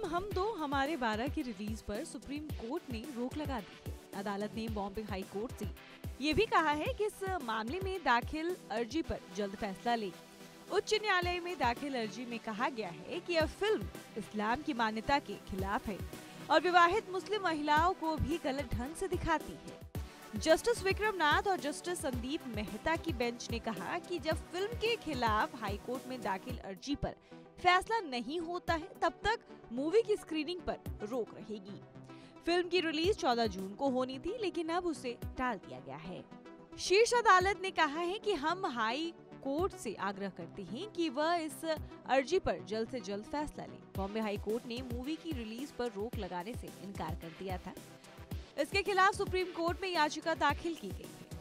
Film हम दो हमारे 12 की रिलीज पर सुप्रीम कोर्ट ने रोक लगा दी है। अदालत ने बॉम्बे हाई कोर्ट से ये भी कहा है कि इस मामले में दाखिल अर्जी पर जल्द फैसला ले। उच्च न्यायालय में दाखिल अर्जी में कहा गया है कि यह फिल्म इस्लाम की मान्यता के खिलाफ है और विवाहित मुस्लिम महिलाओं को भी गलत ढंग से दिखाती है। जस्टिस विक्रम नाथ और जस्टिस संदीप मेहता की बेंच ने कहा कि जब फिल्म के खिलाफ हाईकोर्ट में दाखिल अर्जी पर फैसला नहीं होता है तब तक मूवी की स्क्रीनिंग पर रोक रहेगी। फिल्म की रिलीज 14 जून को होनी थी, लेकिन अब उसे टाल दिया गया है। शीर्ष अदालत ने कहा है कि हम हाई कोर्ट से आग्रह करते हैं कि वह इस अर्जी पर जल्द से जल्द फैसला ले। बॉम्बे हाई कोर्ट ने मूवी की रिलीज पर रोक लगाने से इनकार कर दिया था। इसके खिलाफ सुप्रीम कोर्ट में याचिका दाखिल की गई है,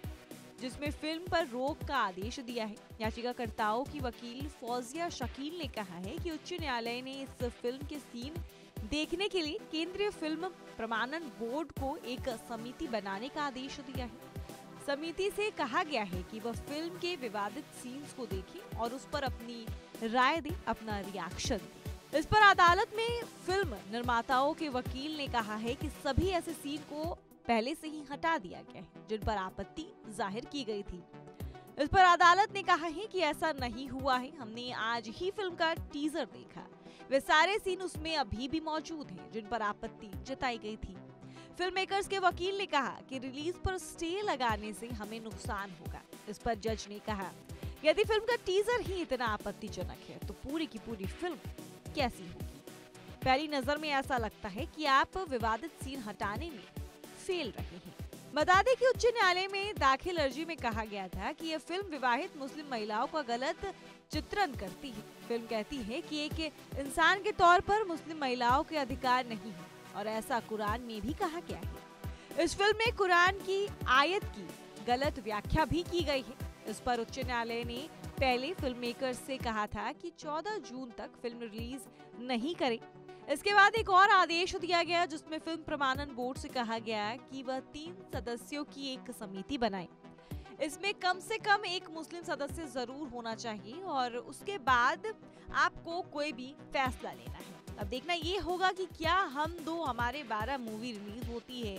जिसमें फिल्म पर रोक का आदेश दिया है। याचिकाकर्ताओं की वकील फौजिया शकील ने कहा है कि उच्च न्यायालय ने इस फिल्म के सीन देखने के लिए केंद्रीय फिल्म प्रमाणन बोर्ड को एक समिति बनाने का आदेश दिया है। समिति से कहा गया है कि वह फिल्म के विवादित सीन्स को देखे और उस पर अपनी राय दे, अपना रिएक्शन दे। इस पर अदालत में फिल्म निर्माताओं के वकील ने कहा है कि सभी ऐसे सीन को पहले से ही हटा दिया गया है जिन पर आपत्ति जाहिर की गई थी। इस पर अदालत ने कहा है कि ऐसा नहीं हुआ है, हमने आज ही फिल्म का टीजर देखा, वे सारे सीन उसमें अभी भी मौजूद हैं जिन पर आपत्ति जताई गई थी। फिल्म मेकर्स के वकील ने कहा कि रिलीज पर स्टे लगाने से हमें नुकसान होगा। इस पर जज ने कहा, यदि फिल्म का टीजर ही इतना आपत्तिजनक है तो पूरी की पूरी फिल्म कैसी होगी। पहली नजर में ऐसा लगता है कि आप विवादित सीन हटाने में फेल रहे हैं। बता दें कि उच्च न्यायालय में दाखिल अर्जी में कहा गया था कि यह फिल्म विवाहित मुस्लिम महिलाओं का गलत चित्रण करती है। फिल्म कहती है कि एक इंसान के तौर पर मुस्लिम महिलाओं के अधिकार नहीं है और ऐसा कुरान में भी कहा गया है। इस फिल्म में कुरान की आयत की गलत व्याख्या भी की गई है। इस पर उच्च न्यायालय ने पहले फिल्म मेकर्स से कहा था कि 14 जून तक फिल्म रिलीज नहीं करें। इसके बाद एक और आदेश दिया गया जिसमें फिल्म प्रमाणन बोर्ड से कहा गया कि वह 3 सदस्यों की एक समिति बनाए। इसमें कम से कम एक मुस्लिम सदस्य जरूर होना चाहिए और उसके बाद आपको कोई भी फैसला लेना है। अब देखना ये होगा कि क्या हम दो हमारे 12 मूवी रिलीज होती है,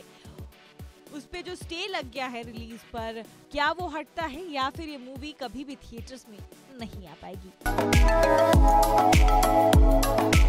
उस पे जो स्टे लग गया है रिलीज पर, क्या वो हटता है या फिर ये मूवी कभी भी थिएटर्स में नहीं आ पाएगी।